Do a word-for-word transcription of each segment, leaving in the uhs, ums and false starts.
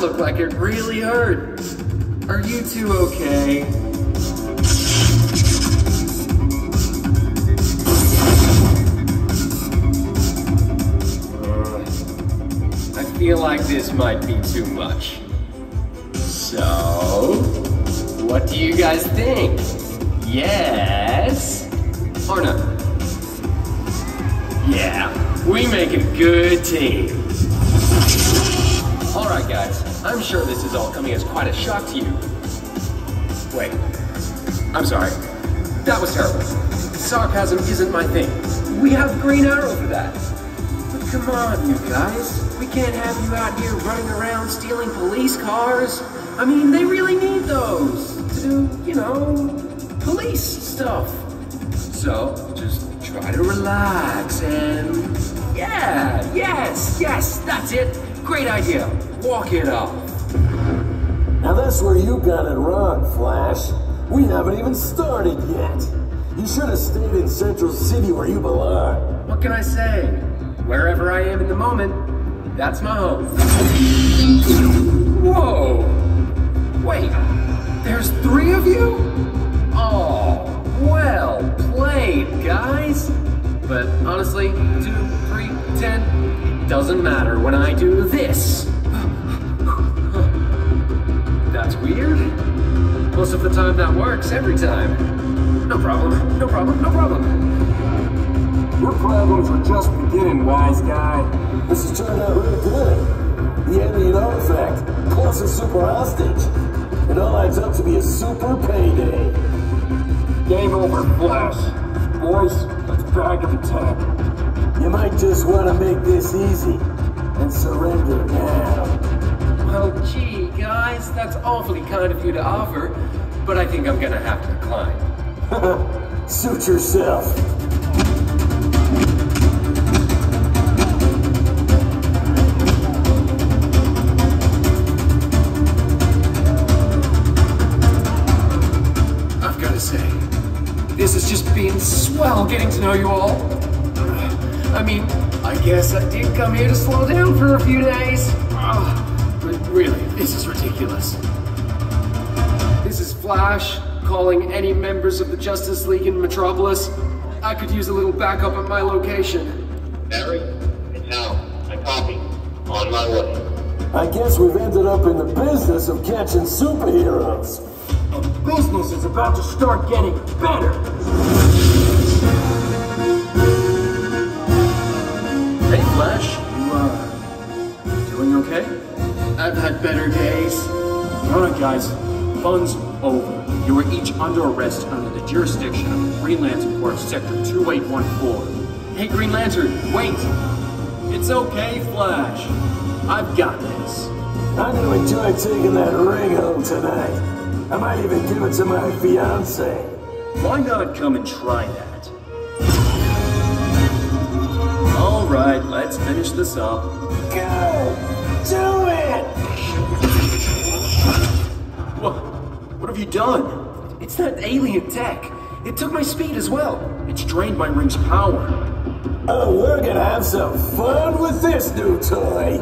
looked like it really hurt. Are you two okay? Uh, I feel like this might be too much. So, what do you guys think? Yes? Or no? Yeah, we make a good team. Alright guys, I'm sure this is all coming as quite a shock to you. Wait, I'm sorry. That was terrible. Sarcasm isn't my thing. We have Green Arrow for that. But come on, you guys. We can't have you out here running around stealing police cars. I mean, they really need those to do, you know, police stuff. So, just try to relax and... Yeah, yes, yes, that's it. Great idea. Walk it off. Now that's where you got it wrong, Flash. We haven't even started yet. You should have stayed in Central City where you belong. What can I say? Wherever I am in the moment, that's my home. Whoa! Wait, there's three of you? Oh, well played, guys. But honestly, two, three, ten, doesn't matter when I do this. That's weird. Most of the time that works, every time. No problem, no problem, no problem. Your problems are just beginning, wise guy. This has turned out really good. The alien artifact, plus a super hostage. It all adds up to be a super payday. Game over, Flash. Boys, let's bag of attack. You might just want to make this easy and surrender now. Well, gee, guys, that's awfully kind of you to offer, but I think I'm gonna have to decline. Suit yourself. I've gotta say, this has just been swell getting to know you all. I mean, I guess I did come here to slow down for a few days. Uh, but really, this is ridiculous. This is Flash, calling any members of the Justice League in Metropolis. I could use a little backup at my location. Barry, it's Hal. I copy. On my way. I guess we've ended up in the business of catching superheroes. And business is about to start getting better. Hey, Flash, you, uh, doing okay? I've had better days. Alright, guys. Fun's over. You are each under arrest under the jurisdiction of the Green Lantern Corps Sector two eight one four. Hey, Green Lantern, wait! It's okay, Flash. I've got this. I'm gonna enjoy taking that ring home tonight. I might even give it to my fiancée. Why not come and try that? Alright, let's finish this up. Go! Do it! What? What have you done? It's that alien tech. It took my speed as well. It's drained my ring's power. Oh, we're gonna have some fun with this new toy.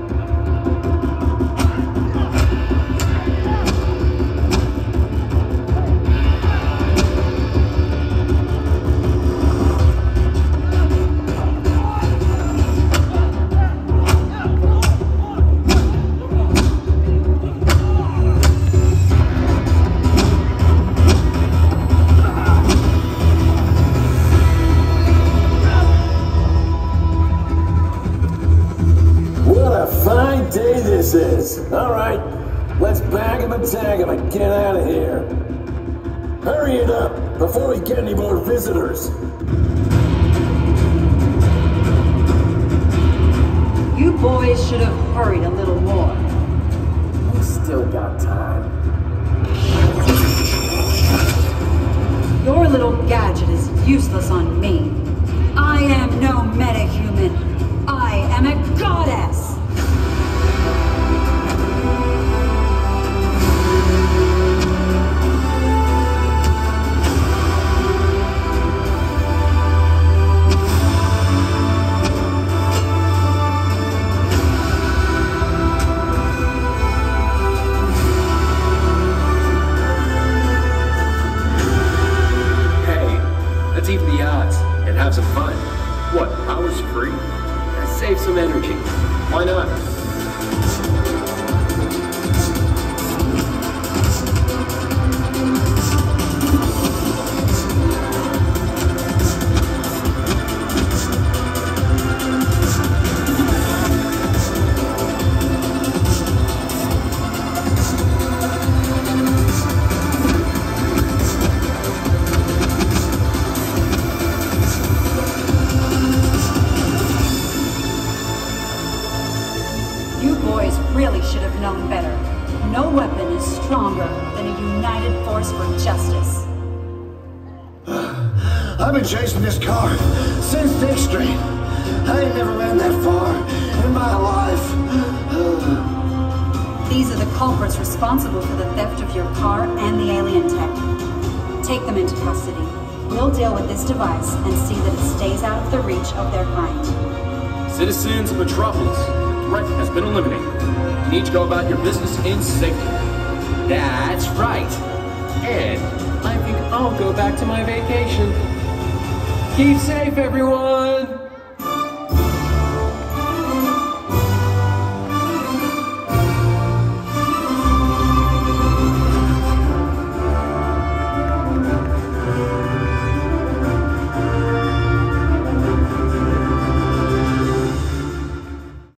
This is. All right, let's bag him and tag him and get out of here. Hurry it up before we get any more visitors. You boys should have hurried a little more. We still got time. Your little gadget is useless on me. I am no metahuman. I am a goddess. have some fun. What, power's free? Save some energy. Why not? Really should have known better. No weapon is stronger than a united force for justice. I've been chasing this car since Dick Street. I ain't never ran that far in my life. These are the culprits responsible for the theft of your car and the alien tech. Take them into custody. We'll deal with this device and see that it stays out of the reach of their kind. Citizens of Metropolis, the threat has been eliminated. You need to go about your business in safety. That's right. And I think I'll go back to my vacation. Keep safe, everyone!